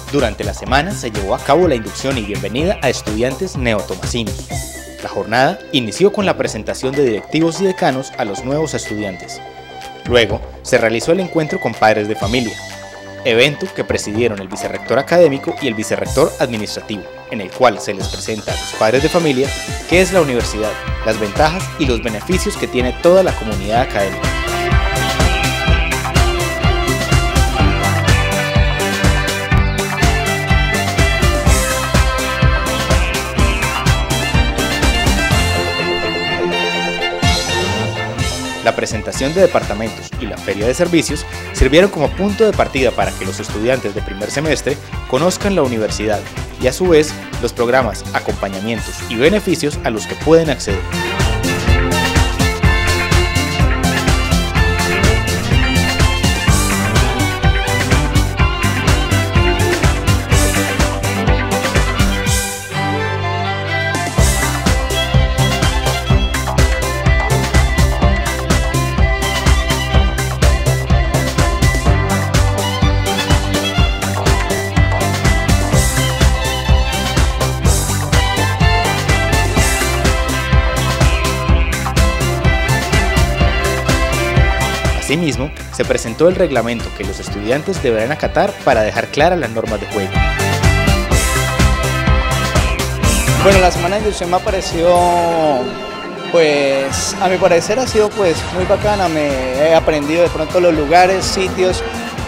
Durante la semana se llevó a cabo la inducción y bienvenida a estudiantes neotomasinos. La jornada inició con la presentación de directivos y decanos a los nuevos estudiantes. Luego se realizó el encuentro con padres de familia, evento que presidieron el vicerrector académico y el vicerrector administrativo, en el cual se les presenta a los padres de familia qué es la universidad, las ventajas y los beneficios que tiene toda la comunidad académica. La presentación de departamentos y la feria de servicios sirvieron como punto de partida para que los estudiantes de primer semestre conozcan la universidad y a su vez los programas, acompañamientos y beneficios a los que pueden acceder. Asimismo, se presentó el reglamento que los estudiantes deberán acatar para dejar claras las normas de juego. Bueno, la semana de inducción me ha parecido, pues, a mi parecer ha sido pues muy bacana. Me he aprendido de pronto los lugares, sitios,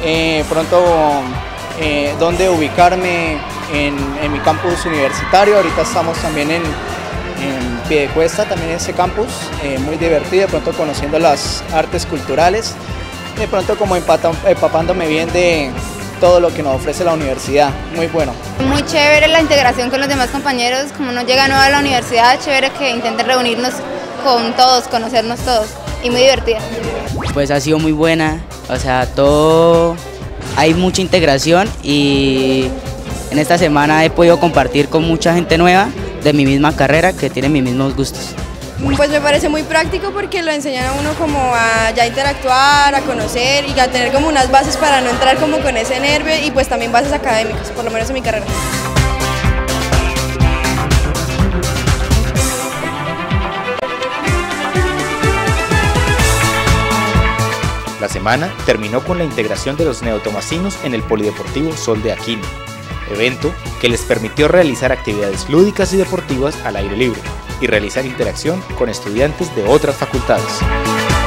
dónde ubicarme en mi campus universitario. Ahorita estamos también en Piedecuesta, también ese campus, muy divertido, de pronto conociendo las artes culturales, de pronto como empapándome bien de todo lo que nos ofrece la universidad, muy bueno. Muy chévere la integración con los demás compañeros, como uno llega nuevo a la universidad, chévere que intenten reunirnos con todos, conocernos todos, y muy divertida. Pues ha sido muy buena, o sea, hay mucha integración y en esta semana he podido compartir con mucha gente nueva de mi misma carrera que tiene mis mismos gustos. Pues me parece muy práctico porque lo enseñan a uno como a ya interactuar, a conocer y a tener como unas bases para no entrar como con ese nervio y pues también bases académicas, por lo menos en mi carrera. La semana terminó con la integración de los neotomasinos en el Polideportivo Sol de Aquino, evento que les permitió realizar actividades lúdicas y deportivas al aire libre y realizar interacción con estudiantes de otras facultades.